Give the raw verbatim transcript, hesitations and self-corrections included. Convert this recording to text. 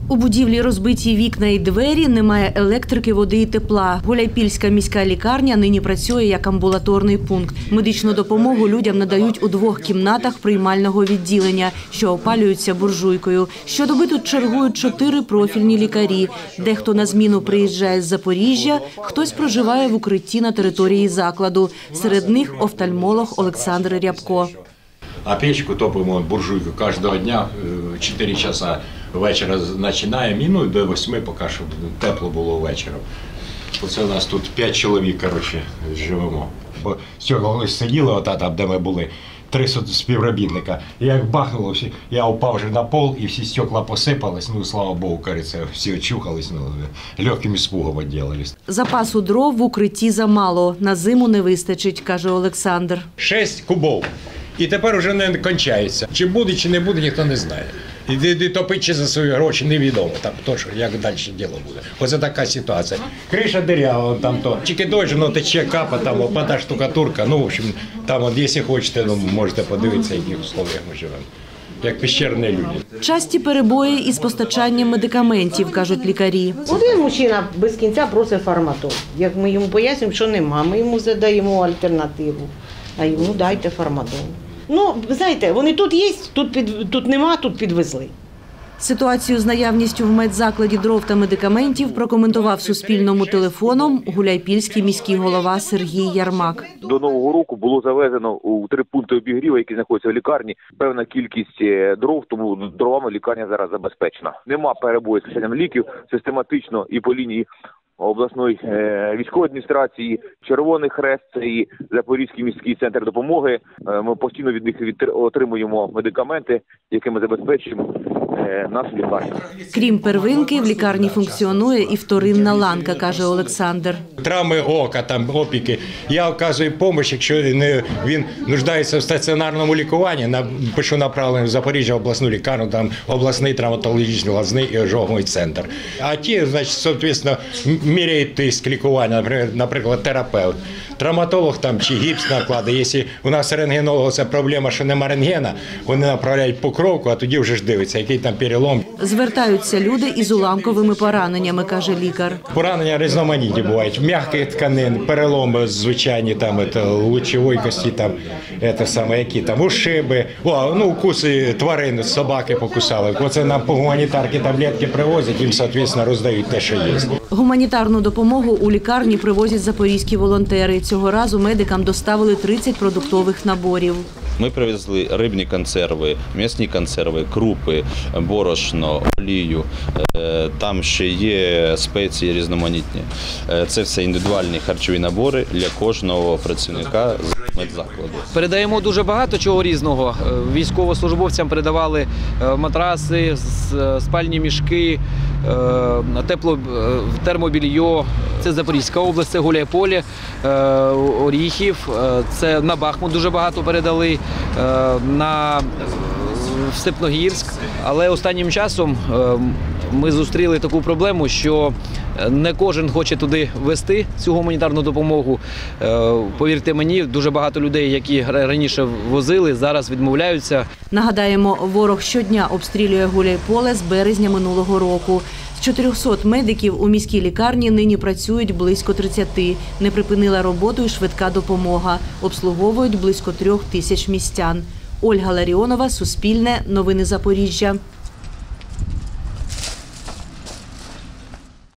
У будівлі розбиті вікна і двері, немає електрики, води і тепла. Гуляйпільська міська лікарня нині працює як амбулаторний пункт. Медичну допомогу людям надають у двох кімнатах приймального відділення, що опалюються буржуйкою. Щодоби тут чергують чотири профільні лікарі. Дехто на зміну приїжджає з Запоріжжя, хтось проживає в укритті на території закладу. Серед них офтальмолог Олександр Рябко. А печку топимо буржуйку кожного дня, чотири часа вечора починаємо, і ну, до восьми, поки що тепло було вечором. Оце у нас тут п'ять чоловік, коротше, живемо. Бо з цього колись сиділи, ота, там, де ми були, три співробітника. І як бахнуло, я упав вже на пол, і всі стекла посипались, ну, слава Богу, кажеться, всі очухались, ну, легким іспугом відділились. Запасу дров в укритті замало, на зиму не вистачить, каже Олександр. Шість кубов. І тепер вже не кончається. Чи буде, чи не буде, ніхто не знає. І, і топить чи за свої гроші невідомо, там, то, що, як далі діло буде. Оце така ситуація. Криша дирява, там то. Тільки дощ, ну, тече капа, там, опада штукатурка. Ну, в общем, там, от, якщо хочете, ну, можете подивитися, в яких условиях ми живемо. Як пещерні люди. Часті перебої із постачанням медикаментів, кажуть лікарі. Один мужчина без кінця просить фарматон. Як ми йому пояснюємо, що нема, ми йому задаємо альтернативу. А йому дайте фарматон. Ну, знаєте, вони тут є, тут, під, тут нема, тут підвезли. Ситуацію з наявністю в медзакладі дров та медикаментів прокоментував Суспільному телефоном гуляйпільський міський голова Сергій Ярмак. До Нового року було завезено у три пункти обігріву, які знаходяться в лікарні, певна кількість дров, тому дровами лікарня зараз забезпечена. Нема перебою з постачанням ліків систематично і по лінії обласної військової адміністрації, Червоний Хрест і Запорізький міський центр допомоги. Ми постійно від них отримуємо медикаменти, якими забезпечуємо нашу лікарню. Крім первинки, в лікарні функціонує і вторинна ланка, каже Олександр. Травми ока, там, опіки. Я оказую допомогу, якщо не, він нуждається в стаціонарному лікуванні, на, пишу направлення в Запоріжжя обласну лікарню, там обласний травматологічний глазний і ожоговий центр. А ті, значить, соответственно, міряють тиск лікування, наприклад, терапевт. Травматолог там чи гіпс накладає. Якщо у нас рентгенолога це проблема, що нема рентгена, вони направляють покровку, а тоді вже ж дивиться, який там перелом. Звертаються люди із уламковими пораненнями, каже лікар. Поранення різноманітні бувають. М'яких тканин, переломи звичайні, там, лучової кості, там, це саме, які там, ушиби, о, ну, укуси тварин, собаки покусали. Оце нам по гуманітарки таблетки привозять, їм, відповідно, роздають те, що є. Гуманітарну допомогу у лікарні привозять запорізькі волонтери. Цього разу медикам доставили тридцять продуктових наборів. Ми привезли рибні консерви, м'ясні консерви, крупи, борошно, олію. Там ще є спеції різноманітні. Це все індивідуальні харчові набори для кожного працівника з медзакладу. Передаємо дуже багато чого різного. Військовослужбовцям передавали матраси, спальні мішки, тепло, термобільйо. Це Запорізька область, це Гуляйполе, Оріхів, це на Бахмут дуже багато передали, на Степногірськ. Але останнім часом ми зустріли таку проблему, що не кожен хоче туди везти цю гуманітарну допомогу. Повірте мені, дуже багато людей, які раніше возили, зараз відмовляються. Нагадаємо, ворог щодня обстрілює Гуляйполе з березня минулого року. З чотирьохсот медиків у міській лікарні нині працюють близько тридцяти. Не припинила роботу і швидка допомога. Обслуговують близько трьох тисяч містян. Ольга Ларіонова, Суспільне, Новини Запоріжжя.